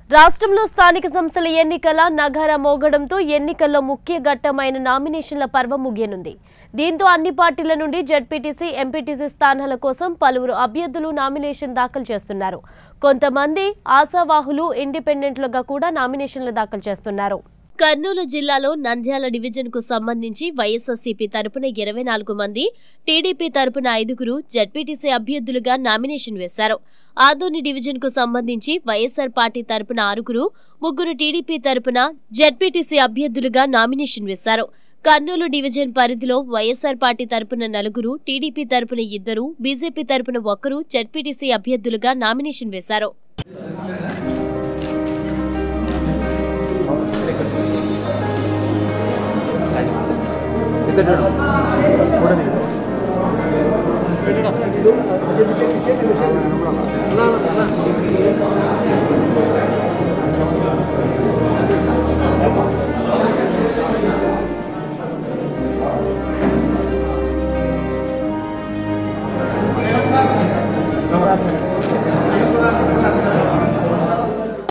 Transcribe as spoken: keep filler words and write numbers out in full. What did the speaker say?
రాష్ట్రంలో స్థానిక సంస్థల ఎన్నికల నగర మోగడంతో ఎన్నికల్లో ముఖ్య ఘట్టమైన నామినేషన్ల పర్వం ముగియనుంది. దీంతో అన్ని పార్టీల నుండి జెడ్పీటీసీ, ఎంపీటీసీ స్థానాల కోసం పలువురు అభ్యర్థులు నామినేషన్ దాఖలు చేస్తున్నారు. కొంతమంది ఆశావాహులు ఇండిపెండెంట్లుగా కూడా నామినేషన్లు దాఖలు చేస్తున్నారు. కర్నూలు జిల్లాలో నంద్యాల డివిజన్ కు సంబంధించి వైఎస్ఆర్సీపీ తరపున ఇరవై నాలుగు మంది, టీడీపీ తరపున ఐదుగురు జెడ్పీటీసీ అభ్యర్థులుగా నామినేషన్ వేశారు. ఆదోని డివిజన్ కు సంబంధించి వైఎస్ఆర్ పార్టీ తరపున ఆరుగురు, ముగ్గురు టీడీపీ తరపున జెడ్పీటీసీ అభ్యర్థులుగా నామినేషన్ వేశారు. కర్నూలు డివిజన్ పరిధిలో వైఎస్ఆర్ పార్టీ తరపున నలుగురు, టీడీపీ తరపున ఇద్దరు, బీజేపీ తరపున ఒక్కరు జెడ్పీటీసీ అభ్యర్థులుగా నామినేషన్ వేశారు. Gracias.